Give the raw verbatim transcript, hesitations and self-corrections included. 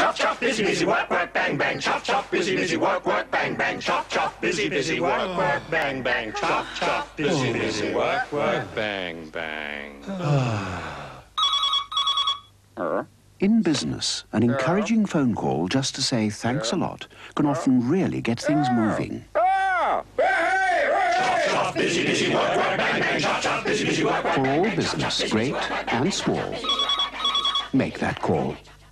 chop, chop, busy, busy, work, work, bang, bang, chop, chop, busy, busy, work, work, bang, bang, chop, chop, busy, busy, work, work, bang, bang, chop, chop, busy, busy, work, work, bang, bang. In business, an encouraging phone call just to say thanks a lot can often really get things moving. For all business, great and small, make that call.